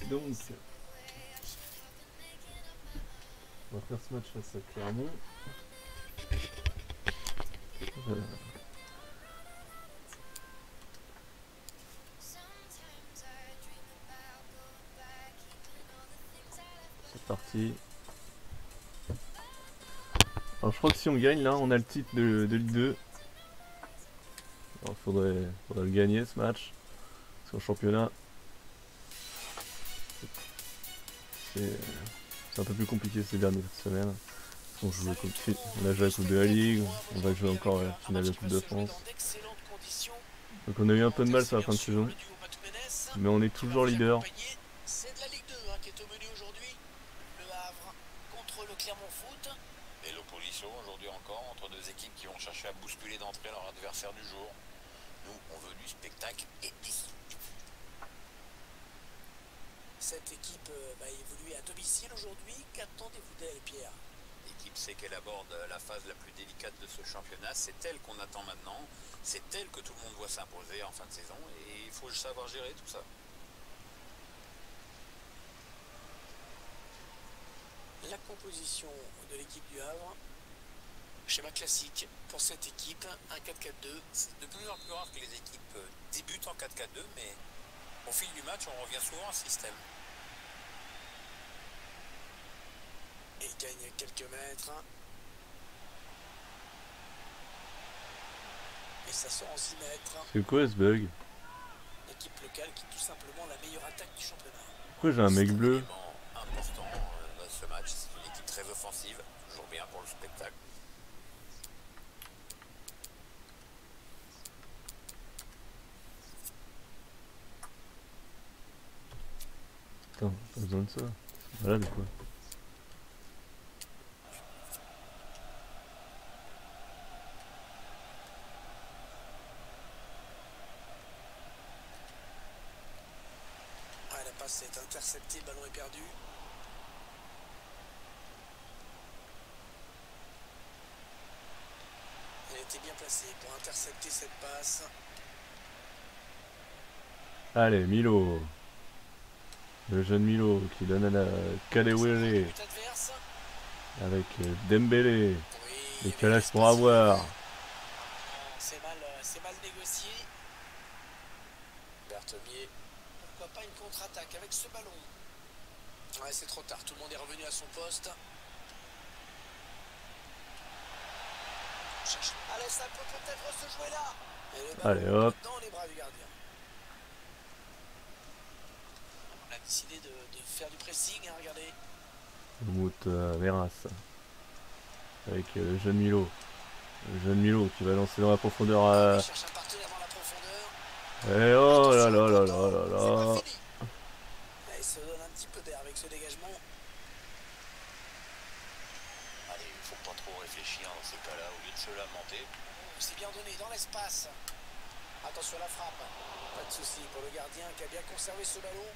Donc, on va faire ce match face à Clermont. C'est parti. Alors je crois que si on gagne là, on a le titre de Ligue 2. Alors faudrait le gagner ce match. Parce qu'en championnat, c'est un peu plus compliqué ces dernières semaines. On joue on a joué la Coupe de la Ligue, on va jouer encore la finale de la Coupe de France. Donc on a eu un peu de mal sur la fin de saison. Mais on est toujours leader. C'est de la Ligue 2 qui est au menu aujourd'hui. Le Havre contre le Clermont Foot. Et l'opposition aujourd'hui encore entre deux équipes qui vont chercher à bousculer d'entrée leur adversaire du jour. Nous, on veut du spectacle et ici. Cette équipe va évoluer à domicile aujourd'hui. Qu'attendez-vous d'elle, Pierre? L'équipe sait qu'elle aborde la phase la plus délicate de ce championnat. C'est elle qu'on attend maintenant. C'est elle que tout le monde voit s'imposer en fin de saison. Et il faut savoir gérer tout ça. La composition de l'équipe du Havre. Schéma classique pour cette équipe, un 4-4-2. C'est de plus en plus rare que les équipes débutent en 4-4-2, mais au fil du match, on revient souvent à ce système. Et il gagne quelques mètres. Et ça sort en 6 mètres. C'est quoi ce bug? L'équipe locale qui est tout simplement la meilleure attaque du championnat. Pourquoi j'ai un mec bleu? C'est un élément important dans ce match. C'est une équipe très offensive, toujours bien pour le spectacle. Putain, pas besoin de ça. C'est malade ou quoi? La passe est interceptée, le ballon est perdu. Elle était bien placée pour intercepter cette passe. Allez, Milo. Le jeune Milo qui donne à la Kadewere. Avec Dembélé. Oui, Décalage pour avoir. c'est mal négocié. Berthemier. Pourquoi pas une contre-attaque avec ce ballon? Ouais, c'est trop tard. Tout le monde est revenu à son poste. Allez, ça peut peut-être se jouer là. Et le ballon Allez hop. dans les bras du gardien. On a décidé de faire du pressing, hein, regardez. Mout Veras. Avec le jeune Milo. Le jeune Milo qui va lancer dans la profondeur. Il cherche un partenaire dans la profondeur. Et oh là là là là là là. Il se donne un petit peu d'air avec ce dégagement. Allez, il ne faut pas trop réfléchir dans ces cas-là, au lieu de se lamenter. C'est bien donné dans l'espace. Attention à la frappe. Pas de souci pour le gardien qui a bien conservé ce ballon.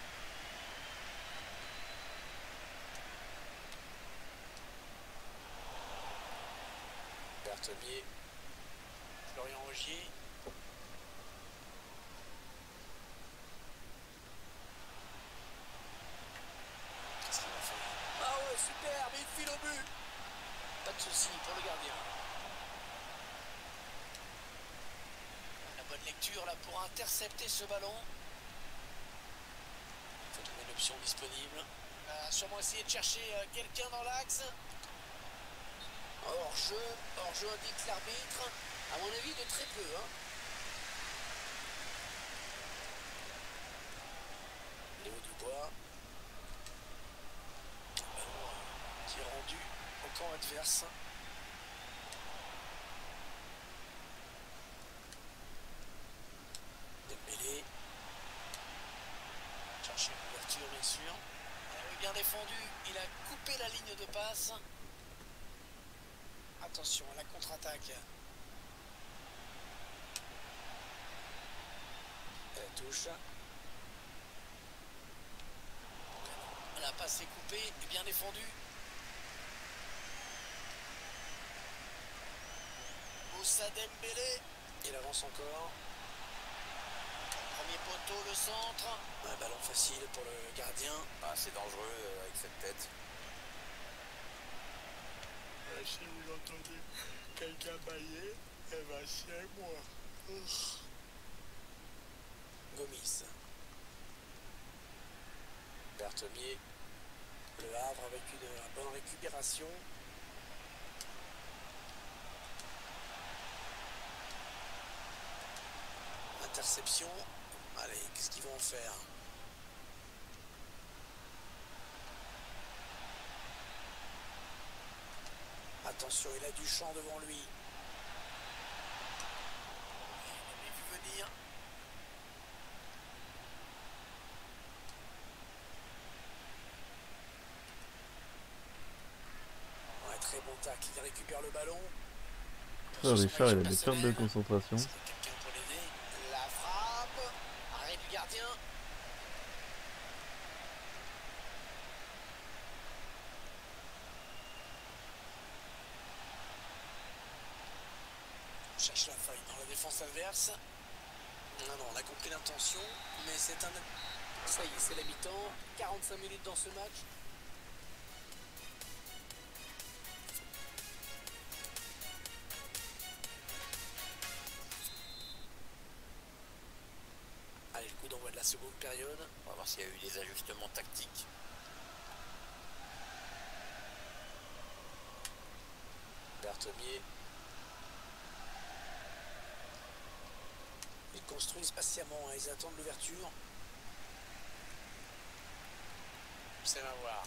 Berthemier. Florian Ogier. Qu'est-ce qu'il va faire? Ah ouais, super, mais il file au but. Pas de souci pour le gardien. La bonne lecture là pour intercepter ce ballon. Il faut trouver une option disponible. Il va sûrement essayer de chercher quelqu'un dans l'axe. Hors-jeu indique l'arbitre. À mon avis, de très peu. Léo Dubois. Ballon qui est rendu au camp adverse. Dembélé. Chercher une ouverture, bien sûr. Bien défendu. Il a coupé la ligne de passe. Attention à la contre-attaque. Elle touche. La passe est coupée et bien défendue. Moussa Dembélé. Il avance encore. Premier poteau, le centre. Un ballon facile pour le gardien. Ah, c'est dangereux avec cette tête. Si vous entendez quelqu'un bailler, eh ben c'est moi. Gomis. Berthemier. Le Havre avec une bonne récupération. Interception. Allez, qu'est-ce qu'ils vont en faire? Attention, il a du champ devant lui. Il avait vu venir. Ouais, très bon tacle, il récupère le ballon. Richard, il a des pertes de concentration. Quelqu'un pour l'aider. La frappe. Arrêt du gardien. On cherche la faille dans la défense adverse. Non, on a compris l'intention, mais c'est un... Ça y est, c'est la mi-temps. 45 minutes dans ce match. Allez, le coup d'envoi de la seconde période. On va voir s'il y a eu des ajustements tactiques. Berthemier. Ils construisent patiemment, hein, ils attendent l'ouverture. C'est à voir.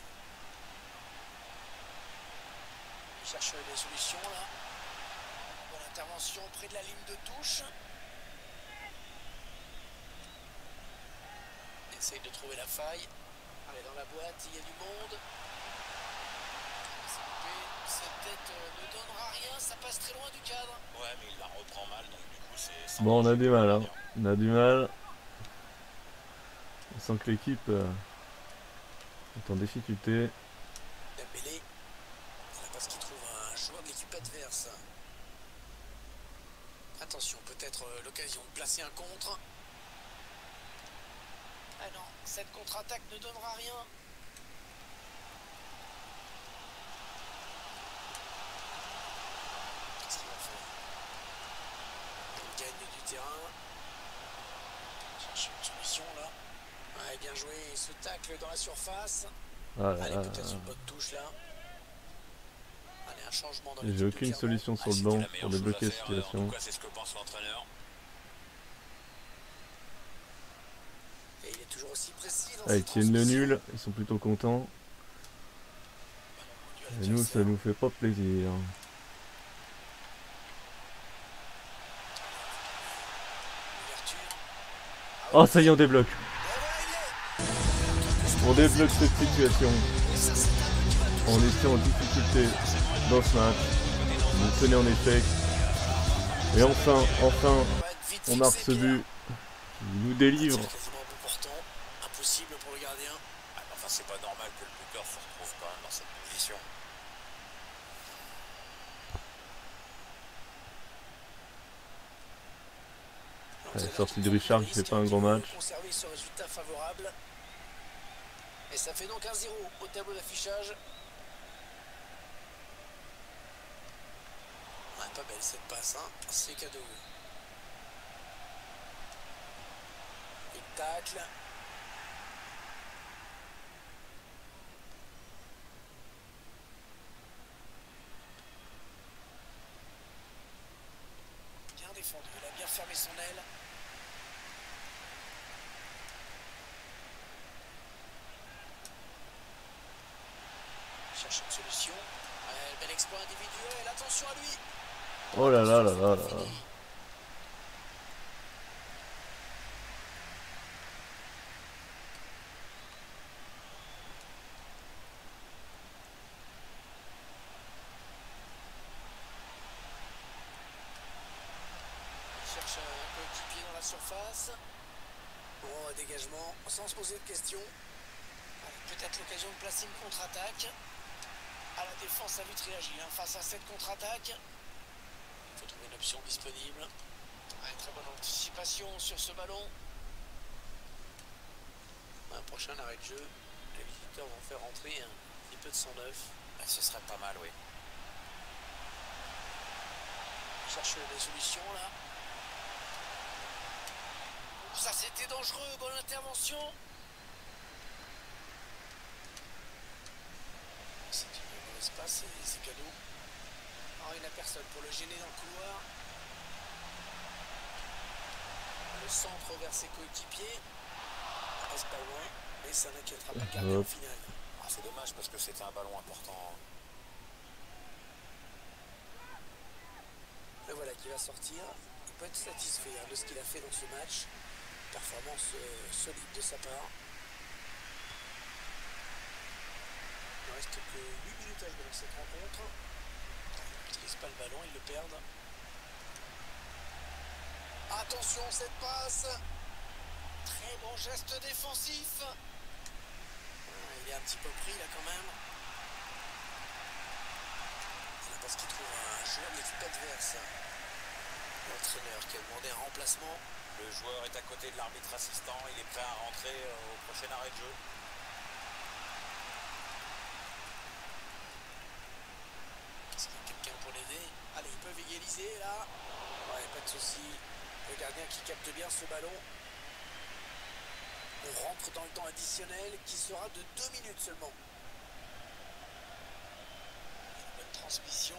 Ils cherchent des solutions là. Bonne intervention près de la ligne de touche. Essaye de trouver la faille. Allez, dans la boîte, il y a du monde. Cette tête ne donnera rien, ça passe très loin du cadre. Ouais, mais il la reprend mal, donc du coup c'est... Bon, on a du mal, hein. On a du mal. On sent que l'équipe est en difficulté. Dembélé, parce qu'il trouve un joueur de l'équipe adverse. Attention, peut-être l'occasion de placer un contre. Ah non, cette contre-attaque ne donnera rien. Qu'est-ce qu'il va faire? Il gagne du terrain. Cherche une solution là. Ouais, bien joué, ce tacle dans la surface. Allez, peut-être une bonne touche là. Allez, un changement dans l'équipe. J'ai aucune solution sur le banc pour débloquer la situation. En tout cas, c'est ce que pense l'entraîneur. Et il est toujours aussi précis dans Avec Tienne le nul, ils sont plutôt contents. Et nous, ça nous fait pas plaisir. Oh, ça y est, on débloque. On débloque cette situation. On était en difficulté dans ce match. On nous tenait en échec. Et enfin, on marque ce but. Il nous délivre. Impossible pour le gardien. Enfin, c'est pas normal que le buteur se retrouve quand même dans cette position. La sortie de Richard qui fait pas un grand match. Conserver ce résultat favorable. Et ça fait donc 1-0 au tableau d'affichage. Ouais, pas belle cette passe, hein. C'est cadeau. Il tacle. Bien défendu, il a bien fermé son aile. Cherche une solution. Bel exploit individuel, attention à lui. Oh là là là là là. Il cherche un coéquipier dans la surface. Bon, dégagement, sans se poser de questions. Peut-être l'occasion de placer une contre-attaque. À la défense a vite réagi face à cette contre-attaque. Il faut trouver une option disponible. Ouais, très bonne anticipation sur ce ballon. prochain arrêt de jeu, les visiteurs vont faire rentrer un petit peu de sang neuf. Ce serait pas mal, oui. On cherche des solutions là. Ça c'était dangereux, bonne intervention. C'est une mauvaise passe et c'est cadeau. Alors il n'y a personne pour le gêner dans le couloir. Le centre vers ses coéquipiers. Ça reste pas loin, mais ça n'inquiétera pas le gardien au final. Ah, c'est dommage parce que c'était un ballon important. Le voilà qui va sortir. Il peut être satisfait de ce qu'il a fait dans ce match. Performance solide de sa part. Il ne reste que 8 minutes à jouer dans cette rencontre. Ils n'utilisent pas le ballon, ils le perdent. Attention cette passe. Très bon geste défensif. Il est un petit peu pris là quand même. C'est parce qu'il trouve un joueur de l'équipe adverse. L'entraîneur qui a demandé un remplacement. Le joueur est à côté de l'arbitre assistant. Il est prêt à rentrer au prochain arrêt de jeu. Est-ce qu'il y a quelqu'un pour l'aider? Allez, ils peuvent égaliser là. Ouais, pas de souci. Le gardien qui capte bien ce ballon. On rentre dans le temps additionnel qui sera de 2 minutes seulement. Une bonne transmission.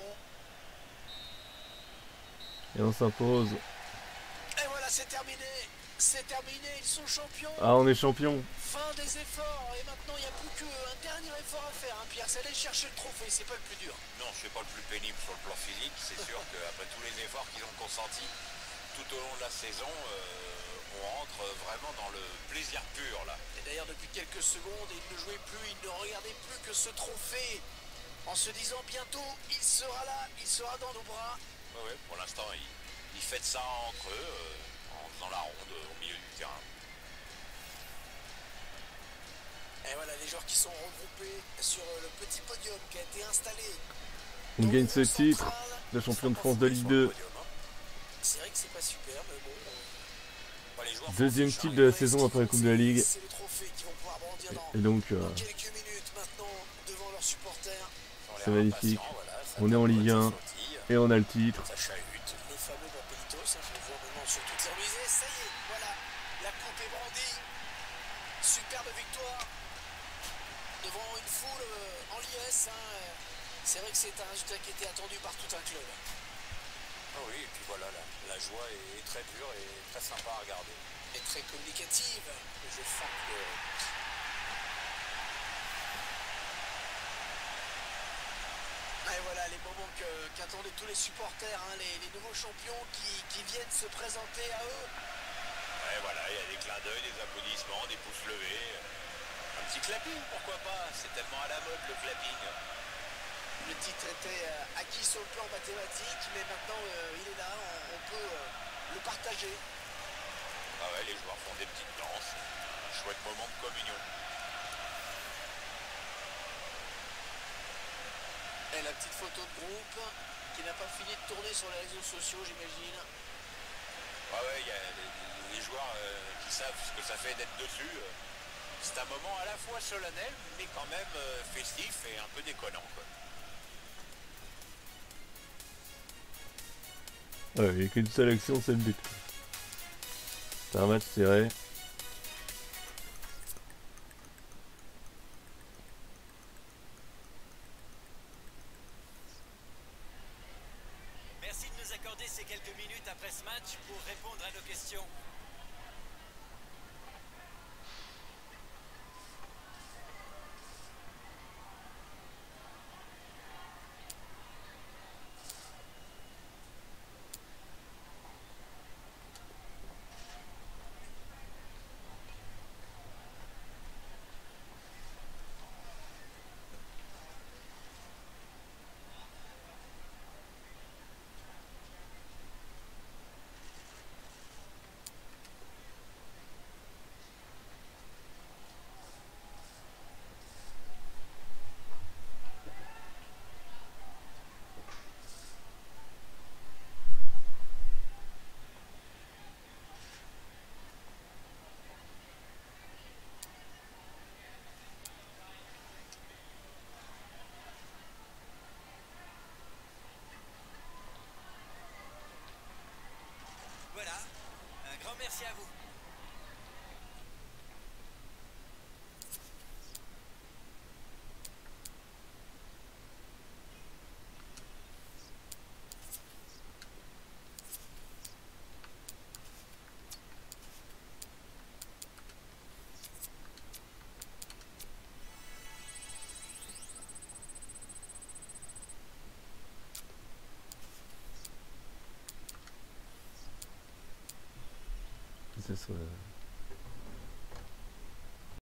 Et on s'impose. Et voilà, c'est terminé. C'est terminé, ils sont champions. Ah, on est champion. Fin des efforts. Et maintenant, il n'y a plus qu'un dernier effort à faire, hein, Pierre. C'est aller chercher le trophée, c'est pas le plus dur. Non, c'est pas le plus pénible sur le plan physique. C'est sûr qu'après tous les efforts qu'ils ont consentis tout au long de la saison, on rentre vraiment dans le plaisir pur, là. Et d'ailleurs, depuis quelques secondes, il ne jouait plus, il ne regardait plus que ce trophée. En se disant, bientôt, il sera là, il sera dans nos bras. Ouais, pour l'instant, ils fêtent ça entre eux, en faisant la ronde au milieu du terrain. Et voilà les joueurs qui sont regroupés sur le petit podium qui a été installé. On gagne ce titre, le champion de France de Ligue 2. C'est vrai que c'est pas super, mais bon. Deuxième titre de la saison après la Coupe de la Ligue. Et donc, c'est magnifique. On est en Ligue 1 et on a le titre. Ça chahute. Les fameux Papelitos, on le voit maintenant sur toutes les ruisées. Ça y est, voilà, la coupe est brandie. Superbe victoire devant une foule en liesse. Hein. C'est vrai que c'est un résultat qui était attendu par tout un club. Ah oui, et puis voilà, la joie est très dure et très sympa à regarder. Et très communicative. Je sens que... Et voilà les moments qu'attendaient tous les supporters, hein, les nouveaux champions qui viennent se présenter à eux. Ouais, voilà, il y a des clins d'œil, des applaudissements, des pouces levés. Un petit clapping, pourquoi pas? C'est tellement à la mode le clapping. Le titre était acquis sur le plan mathématique, mais maintenant il est là, on peut le partager. Ah ouais, les joueurs font des petites danses. Un chouette moment de communion. Et la petite photo de groupe qui n'a pas fini de tourner sur les réseaux sociaux, j'imagine. Ouais, il y a les joueurs qui savent ce que ça fait d'être dessus. C'est un moment à la fois solennel, mais quand même festif et un peu déconnant, quoi. Ouais, il n'y a qu'une seule action, c'est le but. C'est un match serré. Merci de nous accorder ces quelques minutes après ce match pour répondre à nos questions. merci à vous. C'est ça.